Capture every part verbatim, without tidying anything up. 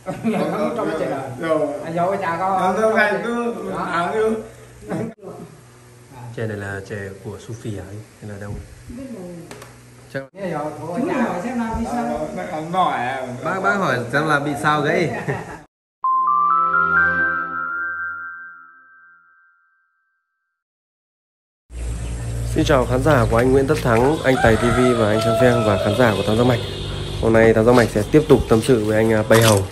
Trong cái rồi. Anh dâu cái trà có. Đâu này cứ áo như. Chè này là chè của Sophia ấy, hay là đâu? Chắc... Bác bác hỏi xem là bị sao gãy. Xin chào khán giả của anh Nguyễn Tất Thắng, anh Tài ti vi và anh Sang Pheng và khán giả của Tam Giác Mạch. Hôm nay Tam Giác Mạch sẽ tiếp tục tâm sự với anh Bay Hầu.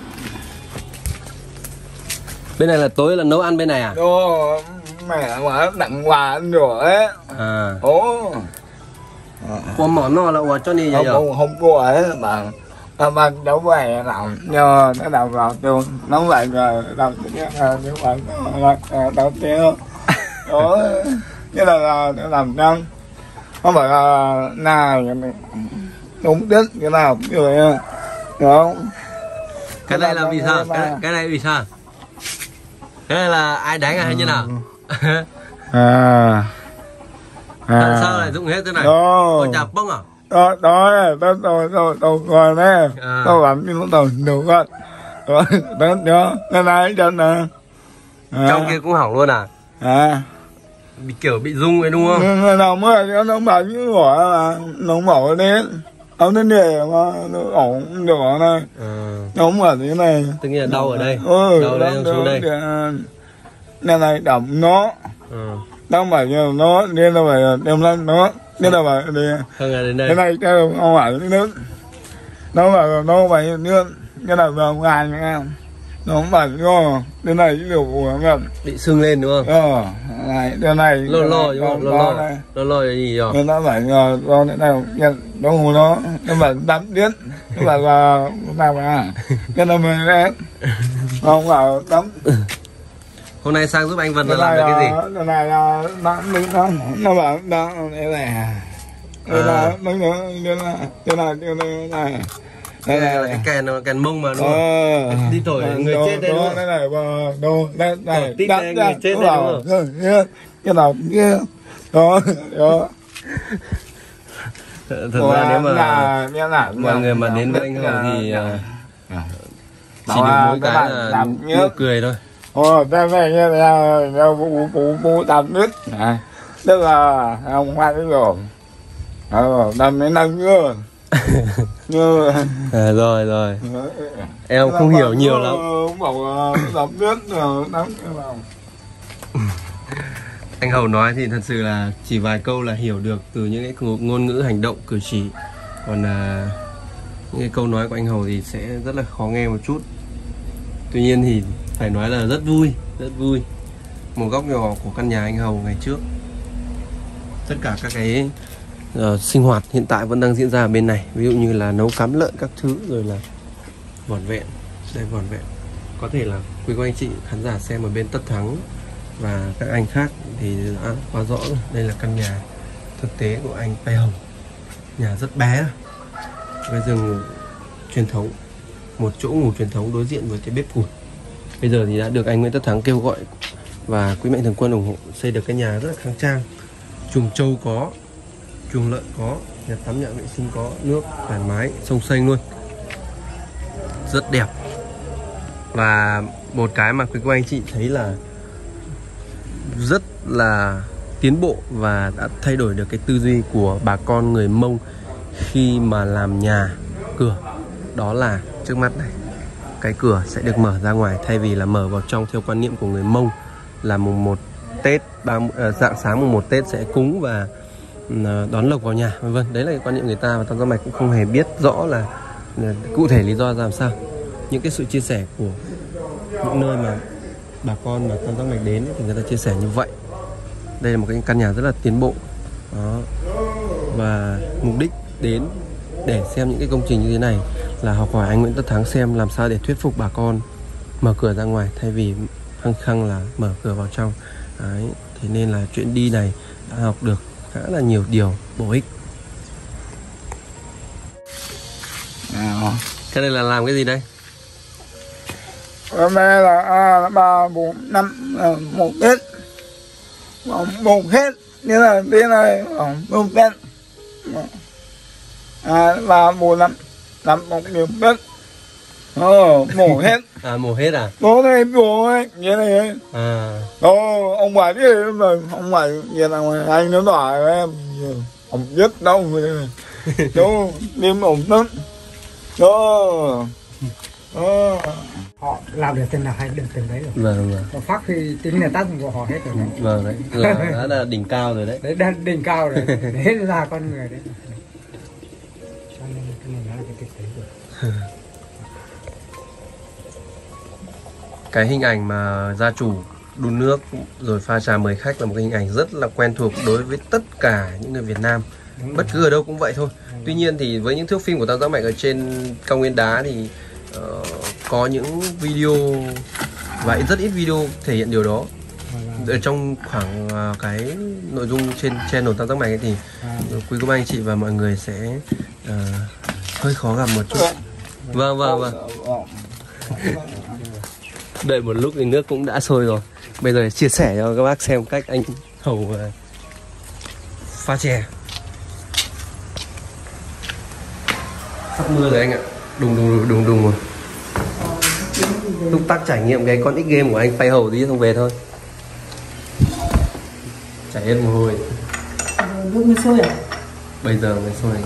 Bên này là tối là nấu ăn bên này à? Ồ, mẹ mà đặng quà ăn rồi ấy. À. Ồ. Qua món nó là qua cho đi vậy giờ? Không, không có ấy bạn. Bạn đâu về làm nhờ nó đầu vào tôi nấu lại rồi đầu như vậy đầu tiên đó như là làm nhân không phải là nào đúng đứt cái nào cũng rồi không. Cái này là vì sao? Cái, cái này vì sao? Cái này là ai đánh à hay như nào? À. À. Sao lại dụng hết thế này? Có chạp bông à? Đó, đó, tôi, tôi, tôi, tôi coi nè, à. Tôi làm như nó tôi được hết. Rồi, đó, đó, nó này trên nè. À. Trong kia cũng hỏng luôn à? À. Bị kiểu bị rung ấy đúng không? Nó nào mới, nó bảo như gọi là, nó bảo đến. Ông đến đề mà, nó ổn được ở đây. À. Nó không ở thế này. Tức nghĩa là đau ở đây. Ừ, đau ở đây, đau, xuống đây. Nên này đậm nó. À. Đâu phải như nó, nên là phải đem lên nó. Nên là phải đi. Không là đến đây. Cái này cái không phải nước. Nó phải nó phải nước. Cái này vào ngàn nha em. Nó không phải do cái này cái điều của em. Bị sưng lên đúng không? Ờ, này cái này lo lo đúng không? Lo lo. Lo lo là gì rồi? Nó phải do cái này nó ngủ nó nó phải đắm điếc. Nó phải là nào à. Cái này mình đấy. Không phải đắm. Hôm nay sang giúp anh Vân là làm được cái gì? Cái này là nó nó nó bảo nó cái này. Đây là nó nó đây là đây là đây này. Đây là cái kèn kèn mông mà đúng không? Đi thổi người chết đây đúng không? Đây này đồ đây này. Tít người chết đây đúng không? Cái nào kia. Đó, đó. Thực ra nếu mà mọi người mà đến với anh Hầu thì chỉ được mỗi cái là nụ cười thôi. Ồ, đây này như là bố bố bố đâm nước này, tức là ông hoa cái rồi, ờ, đâm mấy năm chưa, như, à, rồi rồi, em không hiểu nhiều lắm. Bảo đâm nước rồi đâm cái vào. Anh Hầu nói thì thật sự là chỉ vài câu là hiểu được từ những cái ngôn ngữ hành động cử chỉ, còn là những cái câu nói của anh Hầu thì sẽ rất là khó nghe một chút. Tuy nhiên thì phải nói là rất vui, rất vui. Một góc nhỏ của căn nhà anh Hầu ngày trước. Tất cả các cái uh, sinh hoạt hiện tại vẫn đang diễn ra ở bên này. Ví dụ như là nấu cám lợn các thứ, rồi là vỏn vẹn. Đây vỏn vẹn. Có thể là quý cô anh chị khán giả xem ở bên Tất Thắng và các anh khác thì đã quá rõ rồi. Đây là căn nhà thực tế của anh Bay Hầu. Nhà rất bé, cái giường ngủ truyền thống, một chỗ ngủ truyền thống đối diện với cái bếp củi. Bây giờ thì đã được anh Nguyễn Tất Thắng kêu gọi và quý mạnh thường quân ủng hộ xây được cái nhà rất là khang trang. Chuồng trâu có, chuồng lợn có, nhà tắm nhà vệ sinh có, nước thoải mái, sông xanh luôn, rất đẹp. Và một cái mà quý cô anh chị thấy là rất là tiến bộ và đã thay đổi được cái tư duy của bà con người Mông khi mà làm nhà cửa, đó là trước mắt này, cái cửa sẽ được mở ra ngoài thay vì là mở vào trong theo quan niệm của người Mông là mùng một Tết, dạng sáng mùng một Tết sẽ cúng và đón lộc vào nhà, vân vân. Đấy là cái quan niệm người ta và Tam Giác Mạch cũng không hề biết rõ là, là cụ thể lý do ra làm sao. Những cái sự chia sẻ của những nơi mà bà con mà Tam Giác Mạch đến thì người ta chia sẻ như vậy. Đây là một cái căn nhà rất là tiến bộ đó. Và mục đích đến để xem những cái công trình như thế này là học hỏi anh Nguyễn Tất Thắng xem làm sao để thuyết phục bà con mở cửa ra ngoài thay vì khăng khăng là mở cửa vào trong. Đấy, thế nên là chuyện đi này đã học được khá là nhiều điều bổ ích. À. Cái này là làm cái gì đây? Hôm nay là ba bốn năm một Tết, một hết như là thế này một Tết, à, ba bốn năm năm một nhiều Tết. Ờ, mổ hết. À mổ hết à? Nó này mổ ấy, như này ấy. À. Đó, ông bà biết rồi, ông bà như là anh nó đòi em. Ông biết đâu rồi. Đó, đêm ổng lắm. Đó. Đó. Họ làm được từng nào hay được từng đấy rồi. Vâng vâng. Họ phát huy tính là tác dụng của họ hết rồi đấy. Vâng đấy, là đã là đỉnh cao rồi đấy. Đấy đã đỉnh cao rồi, để hết ra con người đấy. Cho nên cái này nó là cái thực tế rồi. Cái hình ảnh mà gia chủ đun nước rồi pha trà mời khách là một cái hình ảnh rất là quen thuộc đối với tất cả những người Việt Nam. Đúng bất cứ ở đâu cũng vậy thôi. Đúng. Tuy nhiên thì với những thước phim của Tam Giác Mạch ở trên cao nguyên đá thì uh, có những video và rất ít video thể hiện điều đó. Ở trong khoảng uh, cái nội dung trên channel Tam Giác Mạch ấy thì uh, quý cô bác anh chị và mọi người sẽ uh, hơi khó gặp một chút. Vâng vâng vâng. Đợi một lúc thì nước cũng đã sôi rồi. Bây giờ chia sẻ cho các bác xem cách anh Hầu uh, pha chè. Sắp mưa rồi anh ạ. Đùng đùng đùng đùng rồi. Túc tắc trải nghiệm cái con X game của anh phay hầu tí xong về thôi. Chảy hết mồ hôi. Nước mới sôi à? Bây giờ mới sôi.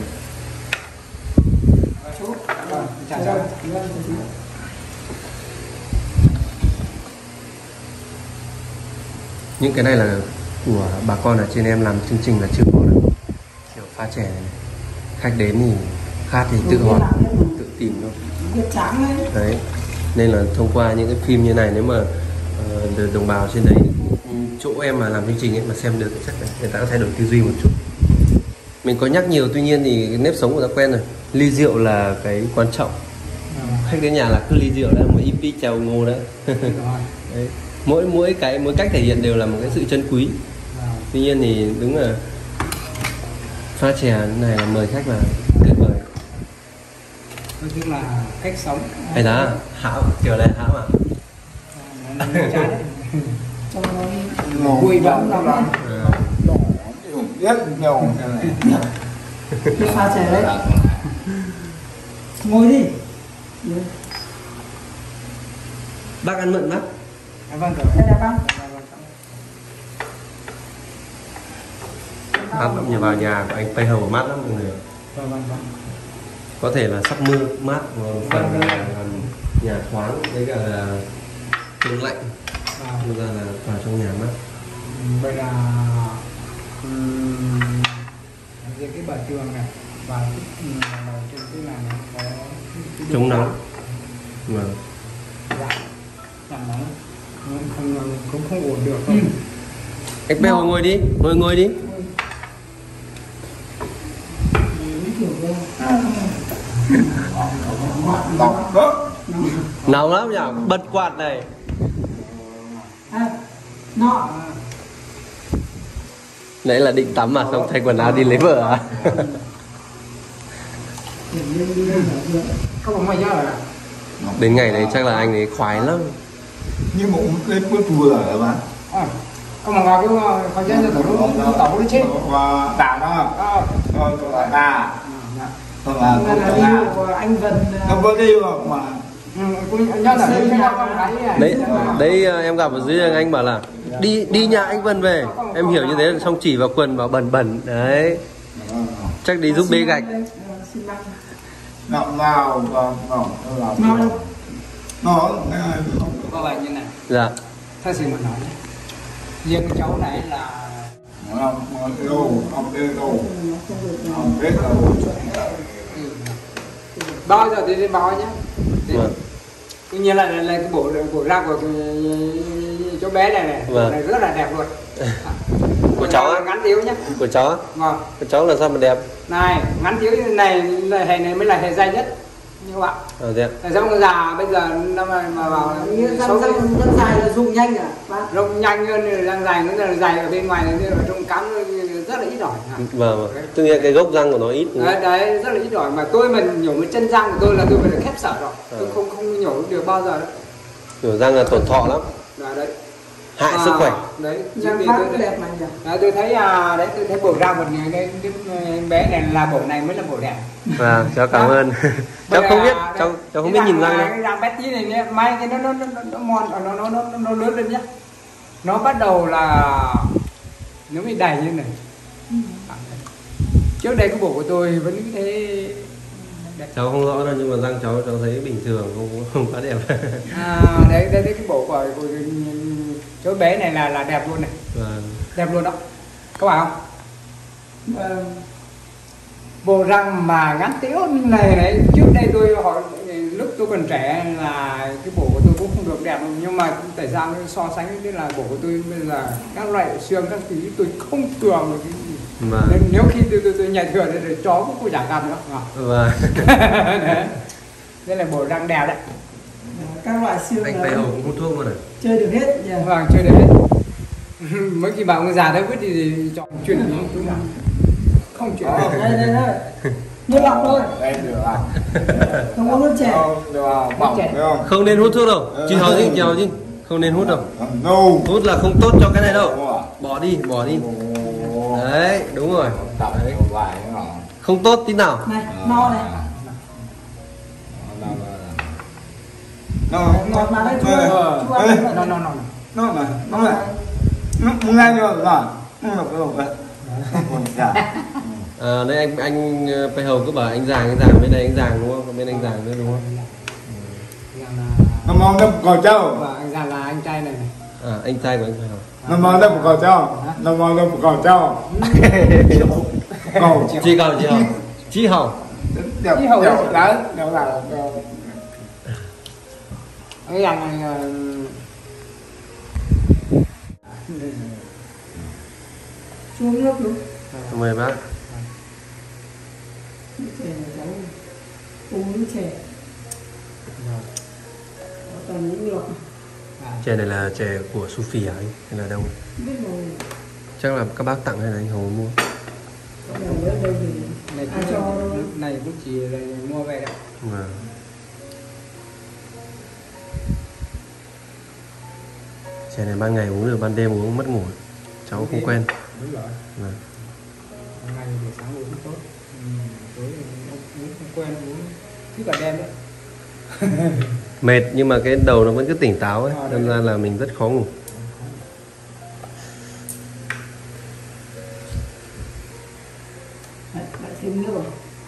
Những cái này là của bà con ở trên em làm chương trình là chưa có được. Kiểu pha chè này. Khách đến thì khát thì tự hỏi, tự tìm thôi. Đấy. Nên là thông qua những cái phim như này, nếu mà uh, đồng bào trên đấy chỗ em mà làm chương trình ấy mà xem được thì chắc là người ta có thay đổi tư duy một chút. Mình có nhắc nhiều, tuy nhiên thì nếp sống của ta quen rồi. Ly rượu là cái quan trọng. Khách đến nhà là cứ ly rượu đã, một ít ít chào ngô đó. Đấy. Mỗi mỗi cái mỗi cách thể hiện đều là một cái sự trân quý. Tuy nhiên thì đúng là pha chè này là mời khách là tuyệt vời. Nói chung là cách sống. Hay đó, hảo kiểu này hảo à? Vui vẫn lắm lắm. Rất nhiều này. Đi pha chè đấy. Ngồi đi. Bác ăn mận bác. À, vâng rồi. Đây là bác. Mát lắm, nhà vào nhà của anh phay hầu mát lắm mọi người. Vâng vâng vâng. Có thể là sắp mưa mát, phần là nhà thoáng với cả là tương lạnh. Bây giờ là vào trong nhà mát. Vậy là um, cái bờ tường này và cái trên cái này nó có chống nóng. Vâng. Dạ. Làm nóng không không không ổn được không? Ừ. Anh Beo ngồi đi, ngồi ngồi đi. Nóng lắm nhỉ, bật quạt này. À, nọ. Nãy là định tắm mà xong thay quần áo đi lấy vợ à? Không có ngoài nhớ à? Đến ngày đấy chắc là anh ấy khoái lắm. Nhưng mà cũng lên bước vừa rồi bạn. À, không mà ngoài cái khỏi nhớ cho tao nó tao nó chết. Và đà đó. Ờ, rồi là đà. Thôi là anh Vân. Không có đi mà mà. Đấy, đấy em gặp ở dưới anh bảo là đi đi nhà anh Vân về, em hiểu như thế, xong chỉ vào quần bảo bẩn bẩn đấy, chắc đi giúp bê gạch. Ngọc nào và ngọc nào nó có vậy như này. Dạ. Thật sự mà nói riêng cái cháu này là ông yêu ông yêu ông biết đâu bao giờ thì đi báo nhé. Vâng. Tuy nhiên là, là, là cái bộ bộ răng của cháu bé này này, vâng. này rất là đẹp luôn. Của cháu á? Ngắn thiếu nhá. Của cháu á? Vâng. Của cháu là sao mà đẹp? Này, ngắn thiếu này là hệ này mới là hệ dài nhất như các bạn. Ờ đẹp. Tại sao con già bây giờ nó mà mà vào răng răng dài là dùng nhanh à? Rộng nhanh hơn, răng dài nó là dài ở bên ngoài này, ở trong cắm rất là ít ỏi. Vâng vâng. Tức là cái gốc răng của nó ít. Đấy, đấy rất là ít ỏi, mà tôi mình nhổ một chân răng của tôi là tôi phải là khép sợ rồi. Tôi không không nhổ được bao giờ đó. Nhổ răng là tổn thọ lắm. Đấy, đấy. hại À, sức khỏe. đấy Răng tôi, bác tôi, cái tôi, đẹp mà nhỉ. đấy, tôi thấy à, đấy tôi thấy bổ ra một ngày cái, cái, cái bé này là bổ này mới là bổ đẹp. Và cháu cảm ơn. Cháu không biết, cháu cháu không biết nhìn răng đâu. cái răng bé tí này nhé, may cái nó nó nó nó nó mòn nó nó nó nó lớn lên nhá. Nó bắt đầu là nó mới đầy như này. Trước đây cái bổ của tôi vẫn như thế. Cháu không rõ đâu nhưng mà răng cháu cháu thấy bình thường, không không quá đẹp. À, đấy, đấy, đấy cái bộ của, của chỗ bé này là là đẹp luôn này. Vâng. Đẹp luôn đó. Các bạn không? Vâng. Bộ răng mà ngắn tiếu này này, trước đây tôi hỏi lúc tôi còn trẻ là cái bộ của tôi cũng không được đẹp đâu, nhưng mà tại sao so sánh với là bộ của tôi bây giờ các loại xương các thứ tôi không thường được cái gì. Vâng. Nên nếu khi tôi tôi, tôi nhảy thừa thì, thì chó cũng không chẳng cầm nữa. Vâng. Đấy. Đây là bộ răng đẹp đấy. Các loại xương Anh là Tây Hầu cũng hút thuốc luôn à? chơi được hết nhỉ. Vâng, chơi được hết. Mấy khi bảo ông già đấy biết thì chọn chuyện gì cũng làm. Không chuyện Ờ, được. đây đây đây. Nước lọc thôi, Đây được à? không có nước trẻ. Không, được à? Bỏng Trẻ. phải không? Không nên hút thuốc đâu. Chị hỏi gì chào chứ? Không nên hút đâu. No. Hút là không tốt cho cái này đâu. Đúng rồi. Bỏ đi, bỏ đi. Ồ. Đấy, đúng rồi. Tập đấy vài cái ngọn. Không tốt tí nào. Này, no này. Nó Ngọt mà đây chua. Ờ. Chua. Ê. Nó nó nó. nó mà nó mà nó muốn ngay được rồi. Nó là cái đồ vậy. Còn dạ. À, đây anh anh Tây Hầu cứ bảo anh Giàng, anh Giàng bên đây anh Giàng đúng không? Còn bên anh Giàng nữa đúng không? Nó mong nó cò trâu. Và anh già là anh trai này này. À, anh trai của anh Tây Hầu. Nó mong nó cò trâu. Nó mong nó cò trâu. Cầu Chị Hầu, chị Hầu. Chị Hầu. đẹp Chí hầu đẹp đấy. đấy đẹp là Cái răng này ờ, Chua nước đúng. Mời bác. Nước trẻ này cháu uống nước trẻ. Có toàn những lọc. Chè này là chè của Sufi à anh? Hay là đâu? Biết rồi. Chắc là các bác tặng hay là anh Hầu mua? Có nhà ở đây thì này ai cho đâu. này cũng chỉ là mua về đấy. Vâng. Chè này ban ngày uống được, ban đêm uống mất ngủ. Cháu không quen. Đúng rồi. Vâng. Hôm nay buổi sáng uống tốt. Ừ, tối thì uống không quen uống thứ cả đêm đấy. Mệt nhưng mà cái đầu nó vẫn cứ tỉnh táo ấy, đâm ra là mình rất khó ngủ. Đấy, lại thêm nước rồi.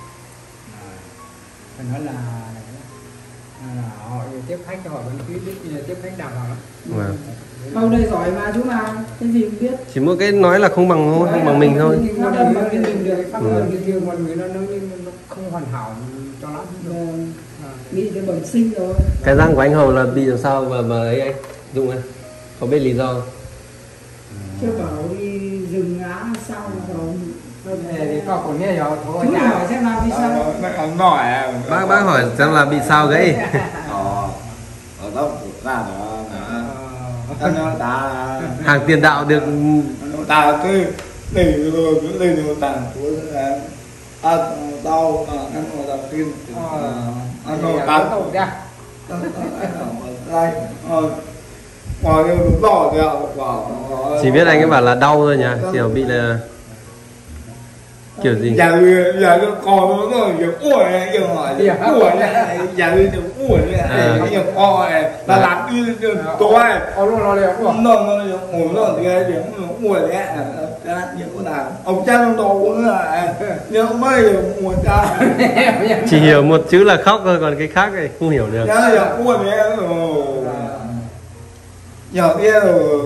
Phải nói là này là, là họ tiếp khách cho họ vẫn cứ biết tiếp khách đàng hoàng lắm. Vâng. Câu đây giỏi mà chú mà cái gì cũng biết. Chỉ mỗi cái nói là không bằng thôi, không bằng mình thôi. Nhưng mà Đâm đâm vào cái mình được. pháp luật bình thường mọi người nó nó nó không hoàn hảo cho lắm. Vâng, À, bị cái bẩm sinh rồi. Cái răng của anh Hầu là bị làm sao mà mà ấy anh Dung ơi? Có biết lý do không? Chưa bảo đi rừng ngã sau rồi. Thế thì có còn nghe rồi thôi. Chú hỏi xem nào vì sao. nó ăn nổi à. Bác bác hỏi xem là bị sao gãy. ờ ở đâu ra đó nó nó ta Hàng tiền đạo được. nó ta cứ để rồi cứ để rồi ta cuối là à tao ăn nó đầu tiên ăn nó ta đây ờ ngoài cái lúc đó thì vào Chỉ biết anh ấy bảo là đau thôi nhỉ, kiểu bị là kiểu gì? giờ giờ nó còn nó rồi giờ ủa này giờ hỏi ủa này giờ đi được ủa này giờ co này là làm đi tối Ờ luôn rồi đấy. nó nó ủa nó thì cái giờ nó ủa đấy cái như thế nào ông cha ông đồ cũng là nhưng không mấy giờ ủa cha Chỉ hiểu một chữ là khóc thôi, còn cái khác thì không hiểu được. giờ giờ ủa đấy rồi giờ kia rồi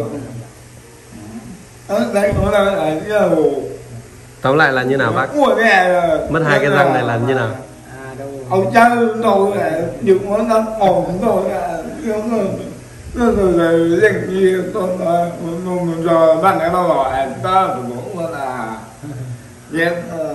ở đây nó là giờ Tóm lại là như nào bác? ủa này Mất hai cái răng này là như nào? À đâu. ông cha đồ này dựng món ăn ổn rồi rồi rồi rồi dành gì tôi nói rồi bạn ấy nó gọi ta cũng là yes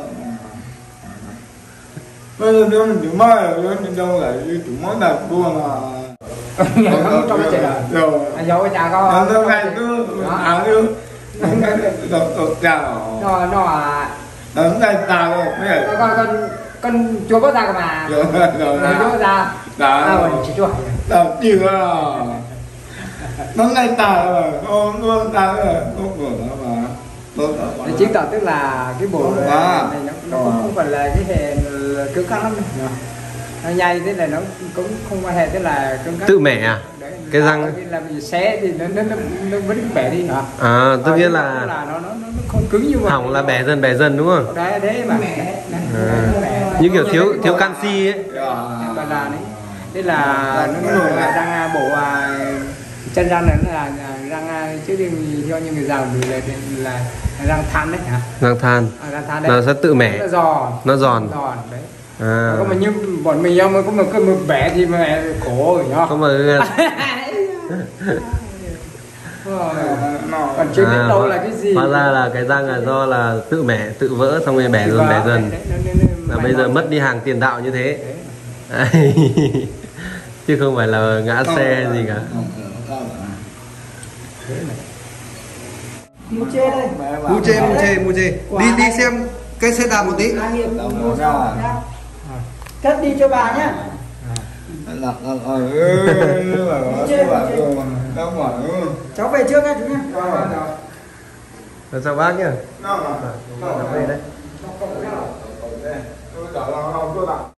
bây giờ nếu mình chỉ mai rồi mình đâu lại chủ món nào luôn là Không trong cái chè rồi à dấu cái trà có. nó ngày cứ áo cứ đột đột chào Nó nó à đến đây ta rồi mấy con con con chúa có ra cơ mà. rồi rồi Chúa có ra. đó À rồi chỉ chúa. đâu chưa nó ngay tài mà nó nó tài là tốt của nó mà tốt ở Thì chứng tỏ tức là cái bộ này À. nó, nó cũng không phải là cái hệ cứng cáp lắm đâu. Nó nhây thế là nó cũng không quan hệ tức là cứng cáp. Tự mẻ à? Đấy, Cái là răng- bởi vì là vì xé thì nó nó nó, nó vẫn bẻ đi hả? À, tất Ờ, nhiên nhưng mà là tức là nó, nó nó nó không cứng như vậy. hỏng là bẻ dần bẻ dần đúng không? Đấy thế mà. Đấy, đấy, nó bẻ. Như kiểu thiếu thiếu canxi ấy. Còn là đấy. Thế là nó nó là răng bộ à, chân răng này nó là là răng à, chứ thì theo như người giàu thì là, là, là răng than đấy hả? Răng than. À, răng than đấy. Nó sẽ tự mẻ. Nó giòn. Nó giòn. Giòn đấy. À. Có mà như bọn mình không có mà cứ mà bẻ thì mà khổ rồi nhá. Không mà Còn chưa biết à, đâu là cái gì. hóa ra là cái răng là do là tự mẻ tự vỡ xong rồi bẻ dần bẻ dần là bây giờ mất đi hàng tiền đạo như thế. Đấy. Chứ không phải là ngã xe gì cả. Mu chê đây. Mu chê, mu chê, mu chê. Đi đi xem cái xe đạp một tí. Anh Hiệp mua cho nhá. Cất đi cho bà nhá. là ờ ừ là nó bảo nó bảo Cháu về trước nha chú nhá. rồi rồi Rồi chào bác nhá. nó là Về đây. tôi bảo là không tôi đặt